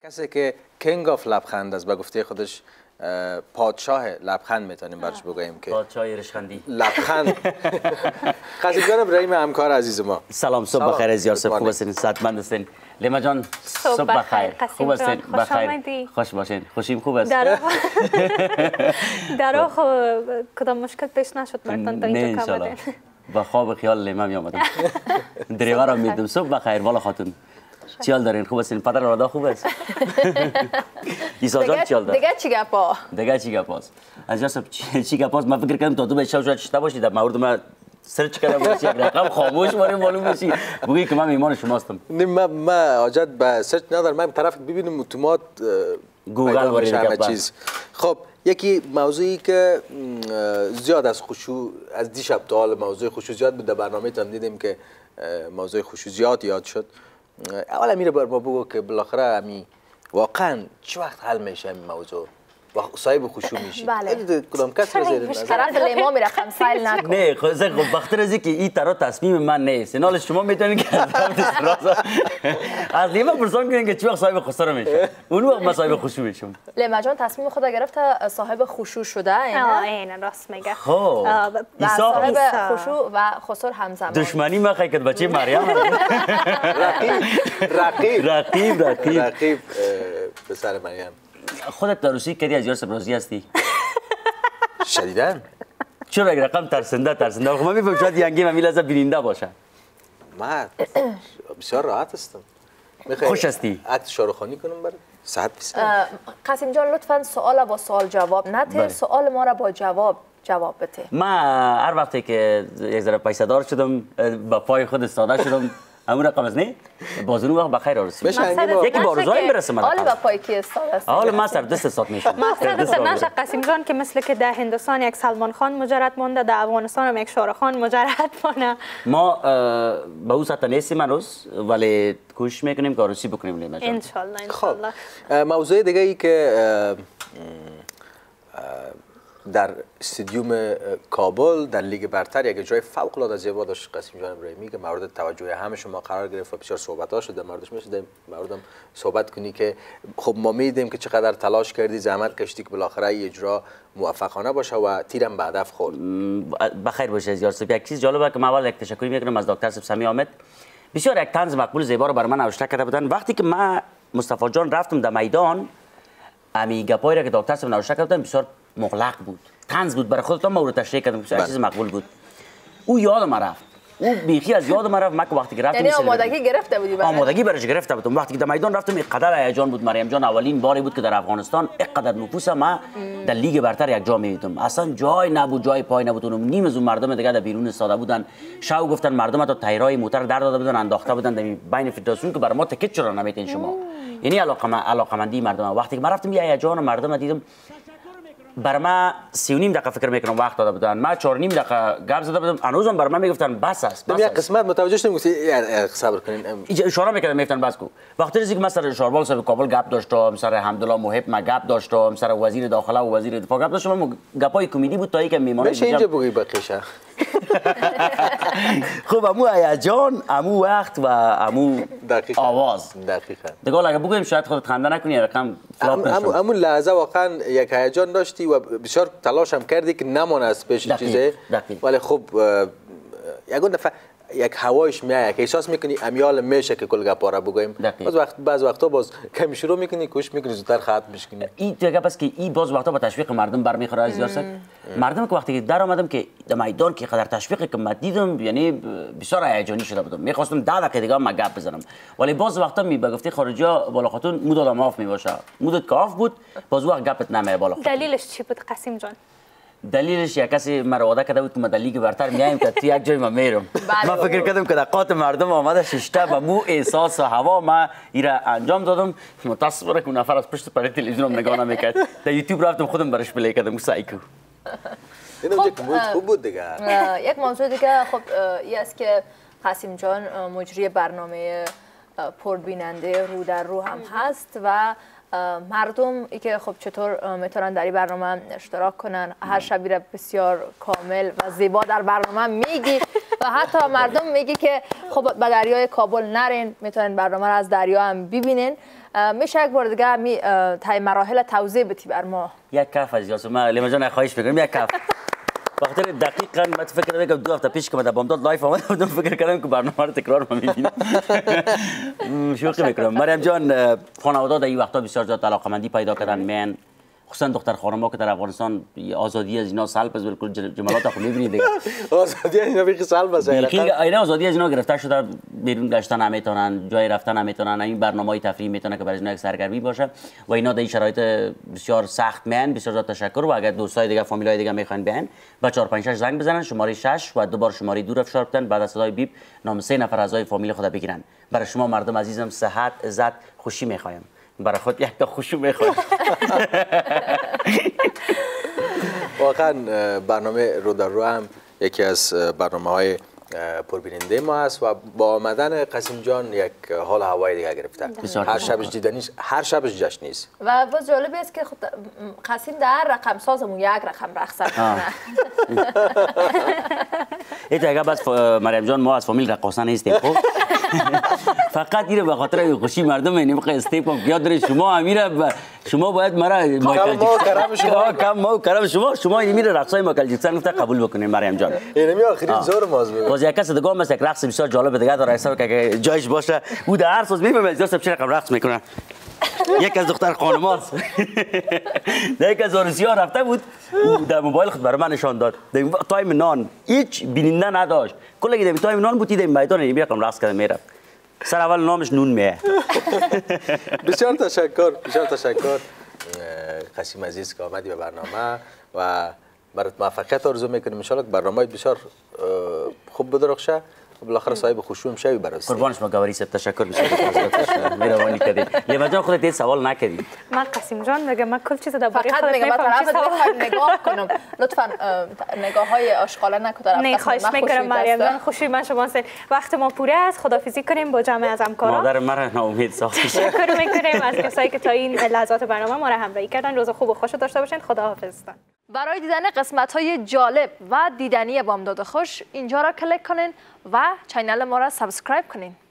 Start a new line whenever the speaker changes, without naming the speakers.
کسی که کینگ آف لبخند است به گفته خودش پادشاه لبخند میتونیم برش بگوییم که
پادشاه رشخندی
لبخند. قاسم جان ابراهیم همکار عزیز ما،
سلام، صبح بخیر از یار صبح، خوب هستین؟ صحتمند هستین؟ لیما جان صبح بخیر، خوب هستین؟ بخیر، خوش باشین. خوشیم خوب است.
در کدام مشکل پیش نشد براتون تا اینجا که آمدین؟
با خواب خیال لیما می آمدم. دریور رو میدم. صبح بخیر والا خاتون، چی حال دارین؟ خوب هستین؟ پدر رادا خوب است؟ ایسا جان چی حال داره؟
دیگه چی گپا؟
دیگه چی گپاست؟ از جا چی گپاست؟ من فکر کردم تا تو به شب چشته باشید، در مورد من سرچ کردم باشی، یک رقم خاموش ماریم معلوم باشی بگویی که من میمان شماستم.
نه من حاجت به سرچ ندارم، من طرف ببینم اتومات
گوگل وارد
همه چیز. خب یکی موضوعی که زیاد از خشوع از دیشب تا حال موضوع خشوع زیاد بود، در برنامه تام دیدیم که موضوع خشوع زیاد یاد شد. اولا میره بر ما بگو که بالاخره امی واقعا چه وقت حل میشه این موضوع و صاحب خشوع میشی؟
بله.
کدام کس رو زیر نظر؟
طرف لیما میره خمسایل نکن.
نه خب بخاطر از اینکه این طرح تصمیم من نیست، اینال شما میتونید که از لیما پرسان کنین که چه وقت صاحب خسرو میشه، اون وقت من صاحب خشوع میشم.
لیما جان تصمیم خود گرفته صاحب خشوع شده،
اینه راست میگه.
خب
صاحب خشوع و خسر همزمان.
دشمنی ما خیلی بچه مریم
رقیب پسر مریم.
خودت دروسی کردی از یار سبرازی هستی؟
شدیداً.
چرا یک رقم ترسنده خب من میفهم شاید ینگی من میلازه بیننده باشه.
من بسیار راحت هستم.
خوش هستی؟
عکس شاروخانی کنم برات؟ صحت بسیار.
قاسم جان لطفاً سوال با سوال جواب نده، سوال ما را با جواب بده.
من هر وقتی که یک ذره پیسه دار شدم با پای خود استاده شدم همون رقم است نه؟ بازون وقت بخیر آرزو. یکی با روزایی برسه من.
حالا با پای کی استاده است؟
حالا ما سر دست استاد میشم.
مقصد نشه قاسم جان که مثل که در هندوستان یک سلمان خان مجرد مونده، در افغانستان هم یک شاهرخ خان مجرد مونه.
ما به اون سطح نیستیم هنوز، ولی کوشش میکنیم که آرزویی بکنیم لیما جان.
ان شاء الله.
موضوع دیگه ای که در استادیوم کابل در لیگ برتر یک جای فوق العاده زیبا داشت قاسم جان ابراهیمی که مورد توجه همه شما قرار گرفت و بسیار صحبت‌ها شد در موردش. میشه در موردم صحبت کنی که خب ما میدیم که چقدر تلاش کردی، زحمت کشیدی که بالاخره اجرا موفقانه باشه و تیرم به هدف خورد.
بخیر باشه از یار صاحب. یک چیز جالبه که من اول یک تشکر میکنم از دکتر سمی حامد، بسیار یک طنز مقبول زیبا رو برای من نوشته کرده بودن. وقتی که من مصطفی جان رفتم در میدان، امی گپایی را که دکتر سمی نوشته کرده بسیار مغلق بود، طنز بود، برای خودم ما رو تشریح کردم که چیز مقبول بود. او یادم رفت، او بیخی از یادم رفت. من وقتی که رفتم
یعنی آمادگی گرفته بودی؟
آمادگی برش گرفته بودم. وقتی که در میدان رفتم اینقدر هیجان بود. مریم جان اولین باری بود که در افغانستان اینقدر نفوس ما در لیگ برتر یک جا می‌دیدم. اصلا جای نبود، جای پای نبود. اونم نیم از اون مردم دیگه در بیرون استاده بودن. شاو گفتن مردم تا تایرای موتر در داده بودن، انداخته بودن در بین فدراسیون که برای ما تکت چرا نمیتین شما. یعنی علاقمندی مردم. وقتی که من رفتم یه هیجان مردم دیدم، برای ما 3.5 دقیقه فکر میکنم وقت داده بودن، من 4.5 دقیقه گپ زده بودم، هنوزم برای من میگفتن بس است.
یک قسمت متوجه شدم گفتی صبر کنین،
اشاره میکردم میگفتن بس کو. وقتی رسید که من سر شاربال صاحب کابل گپ داشتم، سر حمدالله محب ما گپ داشتم، سر وزیر داخله و وزیر دفاع گپ داشتم، گپای کمدی بود تا اینکه میمونه
میشه اینجا بگی بقیشه.
خب امو هیجان، امو وقت و امو آواز.
دقیقاً.
دیگه اگه بگویم شاید خودت خنده نکنی، رقم فلاپ نشه.
همون لحظه واقعا یک هیجان داشتی و بسیار تلاش هم کردی که نمونه از پیش چیزه، ولی خب یگون دفعه یک هوایش میاد، یک احساس میکنی امیال میشه که کل گپا را بگویم. بعض وقتا باز کمی شروع میکنی، کوشش میکنی زودتر ختم میشکنی.
این دیگه بس که این باز وقتا با تشویق مردم برمیخوره از یارسک. مردم که وقتی در اومدم که در میدان که قدر تشویقی که من دیدم، یعنی بسیار هیجانی شده بودم. میخواستم 10 دقیقه دیگه ما گپ بزنم، ولی باز وقتا به گفته خارجا بالا خاتون مود آدم آف میباشه، مودت که آف بود باز وقت گپت نمیه بالا خاتون.
دلیلش چی بود قاسم جان؟
دلیلش یک کسی مرا وعده کرده بود که ما در لیگ برتر میایم که تو یک جای ما میرم. من فکر کردم که دقات مردم آمده ششته و مو احساس و هوا ما ایرا انجام دادم. متاسفانه که نفر از پشت پرده تلویزیونم نگاه نمیکرد. در یوتیوب رفتم خودم برش پلی کردم سایکو.
اینم خوب بود دیگه.
یک موضوع دیگه خب این است که قاسم جان مجری برنامه پربیننده رو در رو هم هست و مردم ای که خب چطور میتونن در این برنامه اشتراک کنن. هر شبی را بسیار کامل و زیبا در برنامه میگی و حتی مردم میگی که خب به دریای کابل نرین، میتونن برنامه را از دریا هم ببینین. میشه یک بار دیگه می تای مراحل توضیح بدی بر ما؟
یک کف از یاسو ما لیما جان خواهش میکنم یک کف بخاطر دقیقاً من فکر کردم 2 هفته پیش که من در بامداد لایف آمده بودم فکر کردم که برنامه رو تکرار می‌بینم شوخی میکنم. مریم جان خانواده در این وقتا بسیار زیاد علاقمندی پیدا کردن من خصوصا دختر خانم‌ها که در افغانستان آزادی از اینا سلب است بالکل جملات خود می‌بینید دیگه
آزادی از اینا بیخی سلب است
اینا آزادی از اینا گرفته شده بیرون گشتن نمیتونن جای رفتن نمیتونن این برنامه‌های تفریحی میتونه که برای اینا یک سرگرمی باشه و اینا در این شرایط بسیار سخت میان. بسیار زیاد تشکر و اگر دوستای دیگه فامیلای دیگه میخواین بیان با 456 زنگ بزنن شماره 6 و دوباره شماره 2 رو فشار بدن بعد از صدای بیپ نام 3 نفر اعضای فامیل خود بگیرن. برای شما مردم عزیزم صحت عزت خوشی میخوایم برای خود یک تا خوشو میخوایم.
واقعا برنامه رو در رو هم یکی از برنامه‌های پربیننده ما است و با آمدن قاسم جان یک حال هوای دیگه گرفته. هر شبش دیدنیش هر شبش جشن نیست.
و باز جالب است که قاسم در رقم سازمون یک رقم رقص کنه.
ایت اگه بس مریم جان ما از فامیل رقاصه نیستیم خب فقط اینو به خاطر خوشی مردم اینو بخواد استیپ کنم یاد دارید شما امیره شما باید مرا مایکل جکسون شما این میره رقصای مایکل جکسون گفته قبول بکنید مریم جان
اینمی آخرین زور ماز میگه
باز یک کس دیگه هم یک رقص بسیار جالب دیگه داره حساب که جایش باشه او در هر ساز میفهمه از چه رقم رقص میکنه. یک از دختر خانم‌هاست در یک از آرزوها رفته بود در موبایل خود برای من نشان داد در تایم نان هیچ بیننده نداشت کلا که در تایم نان بود در میدان این رقم رقص کرده میره سر اول نامش نون میه.
بسیار تشکر قاسم عزیز که آمدی به برنامه و برات موفقیت آرزو میکنیم ان شاء الله برنامه بسیار خوب بدرخشه بالاخره صاحب خوشو هم شوی برای
قربانش ما گواری صاحب تشکر می‌کنم مهربانی کردید. لیما جان خودت سوال نکردید.
من قاسم جان میگم من کل چیز درباره
فقط میگم من طرف نگاه کنم لطفا نگاه‌های آشغاله نکنید.
نه خواهش می‌کنم مریم جان خوشی من شما وقت ما پوره است خداحافظی کنیم با جمع از همکاران.
مادر مرا ناامید ساخت.
تشکر می‌کنیم از کسایی که تا این لحظات برنامه ما را همراهی کردن. روز خوب و خوش داشته باشید. خداحافظتان. برای دیدن قسمت‌های جالب و دیدنی بامداد خوش اینجا را کلیک کنین و چینل ما را سابسکرایب کنین.